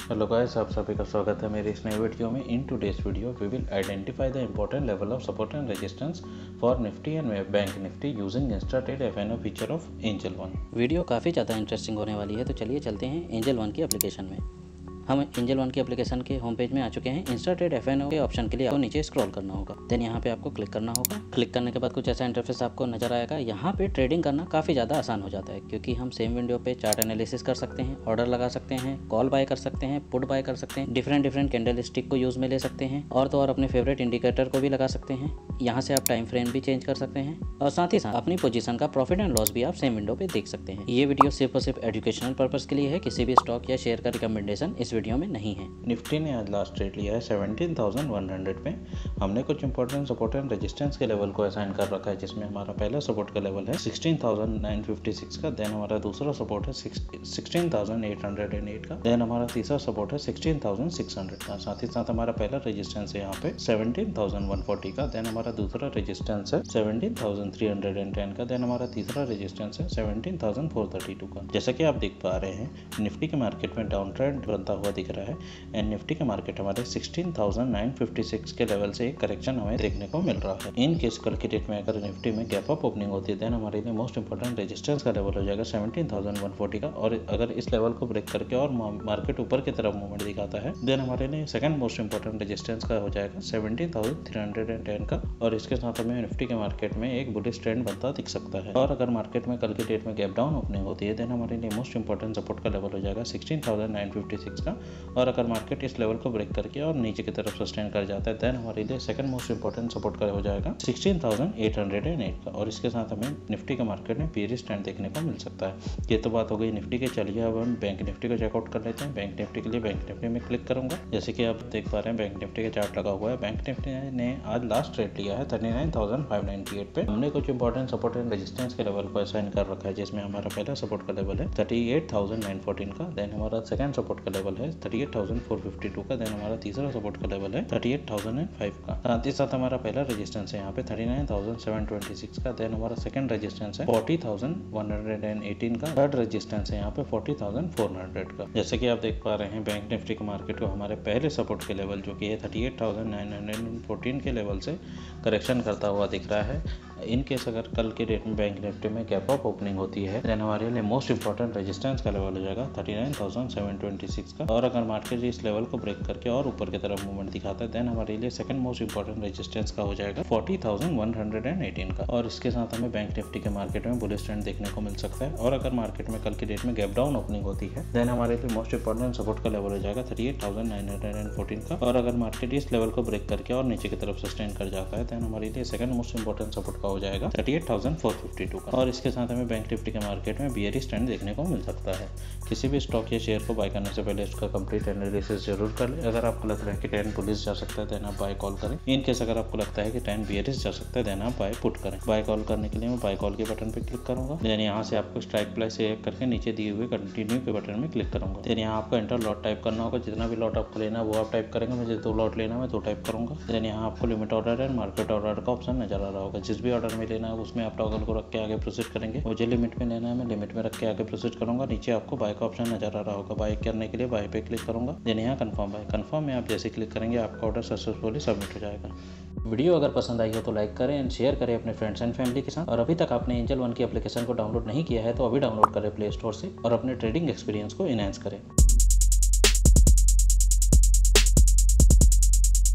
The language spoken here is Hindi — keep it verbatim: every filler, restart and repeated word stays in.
हेलो गाइस, आप सभी का स्वागत है मेरे इस नए वीडियो में। In today's video we will identify the important level of support and resistance for Nifty and Bank Nifty using InstaTrade FNO feature of Angel One. Video काफ़ी ज़्यादा इंटरेस्टिंग होने वाली है, तो चलिए चलते हैं एंजल वन की एप्लीकेशन में। हम एंजल वन की एप्लीकेशन के होम पेज में आ चुके हैं। इंस्ट्राट्रेड एफएनओ के ऑप्शन के लिए आपको नीचे स्क्रॉल करना होगा, देन यहाँ पे आपको क्लिक करना होगा। क्लिक करने के बाद कुछ ऐसा इंटरफेस आपको नजर आएगा। यहाँ पे ट्रेडिंग करना काफ़ी ज़्यादा आसान हो जाता है, क्योंकि हम सेम विंडो पे चार्ट एनालिसिस कर सकते हैं, ऑर्डर लगा सकते हैं, कॉल बाय कर सकते हैं, पुट बाय कर सकते हैं, डिफरेंट डिफरेंट कैंडल स्टिक को यूज़ में ले सकते हैं, और तो और अपने फेवरेट इंडिकेटर को भी लगा सकते हैं। यहाँ से आप टाइम फ्रेम भी चेंज कर सकते हैं, और साथ ही साथ अपनी पोजीशन का प्रॉफिट एंड लॉस भी आप सेम विंडो पे देख सकते हैं। ये वीडियो सिर्फ और सिर्फ एजुकेशनल पर्पस के लिए है, किसी भी स्टॉक या शेयर का रिकमेंडेशन इस वीडियो में नहीं है। निफ्टी ने आज लास्ट ट्रेड लिया है सेवनटीन थाउजेंड वन हंड्रेड पे। हमने कुछ इंपॉर्टेंट सपोर्ट एंड रेजिस्टेंस के लेवल को असाइन कर रखा है, जिसमें हमारा पहला सपोर्ट का लेवल है sixteen thousand nine fifty six का, देन हमारा दूसरा सपोर्ट है sixteen thousand eight hundred eight का, देन हमारा तीसरा सपोर्ट है सिक्सटीन थाउजेंड सिक्स हंड्रेड का। साथ ही साथ हमारा पहला रेजिस्टेंस है यहाँ पे सेवनटीन थाउजेंड वन फोर्टी का, देन हमारा दूसरा रेजिस्टेंस है seventeen thousand three hundred ten का, देन हमारा तीसरा रेजिस्टेंस है seventeen thousand four thirty two का। जैसा कि आप देख पा रहे हैं, निफ्टी के मार्केट में डाउन ट्रेंड बनता हुआ दिख रहा है एंड निफ्टी के मार्केट हमारे sixteen thousand nine fifty six के लेवल से एक करेक्शन हमें देखने को मिल रहा है। इन केस कल की डेट में अगर निफ्टी में गैप अप ओपनिंग होती है, देन हमारे लिए मोस्ट इंपोर्टेंट रेजिस्टेंस का लेवल हो जाएगा सेवनटीन थाउजेंड वन फोर्टी का, और अगर इस लेवल को ब्रेक करके और मार्केट ऊपर की तरफ मूवमेंट दिखाता है, देन हमारे लिए सेकंड मोस्ट इंपोर्टेंट रेजिस्टेंस का हो जाएगा seventeen thousand three hundred ten का, और इसके साथ हमें निफ्टी के मार्केट में एक बुलिश ट्रेंड बनता दिख सकता है। और अगर मार्केट में कल की डेट में गैप डाउन ओपनिंग होती है, देन हमारे लिए मोस्ट इंपोर्टेंट सपोर्ट का लेवल हो जाएगा sixteen thousand nine fifty six का, और अगर मार्केट इस लेवल को ब्रेक करके और नीचे की तरफ सस्टेन कर जाता है, देन हमारे लिए सेकंड मोस्ट इंपोर्टेंट सपोर्ट का हो जाएगा sixteen thousand eight hundred eight का, और इसके साथ हमें निफ्टी के मार्केट में बेयरिश ट्रेंड देखने को मिल सकता है। ये तो बात हो गई निफ्टी के। चलिए अब हम बैंक निफ्टी को चेकआउट कर लेते हैं। बैंक निफ्टी के लिए बैंक निफ्टी में क्लिक करूंगा। जैसे कि आप देख पा रहे हैं, बैंक निफ्टी का चार्ट लगा हुआ है। बैंक निफ्टी ने आज लास्ट ट्रेड लिया है thirty nine thousand five ninety eight पे। हमने कुछ इंपॉर्टेंट सपोर्ट एंड रेजिस्टेंस के लेवल को असाइन कर रखा है, जिसमें हमारा पहला सपोर्ट का लेवल है thirty eight thousand nine fourteen का, देन हमारा सेकंड सपोर्ट का लेवल है thirty eight thousand four fifty two का, देन हमारा तीसरा सपोर्ट का लेवल है थर्टी एट थाउजेंड फाइव का। साथ ही साथ हमारा पहला रेजिस्टेंस है यहाँ पे thirty nine thousand seven twenty six का, देन हमारा सेकंड रेजिस्टेंस है forty thousand one hundred eighteen का, थर्ड रेजिस्टेंस है यहाँ पे फोर्टी थाउजेंड फोर हंड्रेड का। जैसे कि आप देख पा रहे हैं, बैंक निफ्टी के मार्केट को हमारे पहले सपोर्ट के लेवल जो कि है thirty eight thousand nine hundred fourteen के लेवल से करेक्शन करता हुआ दिख रहा है। इन केस अगर कल के डेट में बैंक निफ्टी में गैप अप ओपनिंग होती है, देन हमारे लिए मोस्ट इंपोर्टेंट रेजिस्टेंस का लेवल हो जाएगा thirty nine thousand seven twenty six का, और अगर मार्केट इस लेवल को ब्रेक करके और ऊपर की तरफ मूवमेंट दिखाता है, देन हमारे लिए सेकंड मोस्ट इंपोर्टेंट रेजिस्टेंस का हो जाएगा forty thousand one hundred eighteen का, और इसके साथ हमें बैंक निफ्टी के मार्केट में बुलिश ट्रेंड देखने को मिल सकता है। और अगर मार्केट में कल की डेट में गैप डाउन ओपनिंग होती है, देन हमारे लिए मोस्ट इंपोर्टेंट सपोर्ट का लेवल हो जाएगा thirty eight thousand nine hundred fourteen का, और अगर मार्केट इस लेवल को ब्रेक करके और नीचे की तरफ सस्टेन कर जाता है, देन हमारे लिए सेकंड मोस्ट इंपोर्टेंट सपोर्ट का हो जाएगा thirty eight thousand four fifty two का, और इसके साथ हमें बैंक निफ्टी के मार्केट में बियरिश ट्रेंड देखने को मिल सकता है। किसी भी स्टॉक या शेयर को बाय करने से पहले इसका कंप्लीट एनालिसिस जरूर कर ले। अगर आपको लग रहा है कि ट्रेंड बुलिश जा सकता है, देन आप बाय कॉल करें। इन केस अगर आपको लगता है कि ट्रेंड बियरिश जा सकता है, देन आप बाय पुट करें। बाय कॉल करने के लिए मैं बाय कॉल के बटन पर क्लिक करूंगा, देन यहाँ से आपको स्ट्राइक प्राइस सेलेक्ट करके नीचे दिए हुए कंटिन्यू के बटन में क्लिक करूंगा। देन यहाँ आपको एंटर लॉट टाइप करना होगा। जितना भी लॉट आपको लेना है वो आप टाइप करेंगे। मुझे दो लॉट लेना है, मैं दो टाइप करूंगा। देन यहाँ आपको limit order and market order का ऑप्शन नजर आ रहा होगा। जिस भी ऑर्डर में लेना है उसमें आप टॉगल को रख के आगे प्रोसीड करेंगे। मुझे लिमिट में लेना है, मैं लिमिट में रख के आगे प्रोसीड करूंगा। नीचे आपको बाय का ऑप्शन नजर आ रहा होगा। बाय करने के लिए बाय पे क्लिक करूंगा। देन यहाँ कंफर्म बाय। कंफर्म में आप जैसे क्लिक करेंगे, आपका ऑर्डर सक्सेसफुली सबमिट हो जाएगा। वीडियो अगर पसंद आई हो तो लाइक करें एंड शेयर करें अपने फ्रेंड्स एंड फैमिली के साथ। और अभी तक आपने एंजल वन की एप्लीकेशन को डाउनलोड नहीं किया है तो अभी डाउनलोड करें प्ले स्टोर से और अपने ट्रेडिंग एक्सपीरियंस को इनहेंस करें।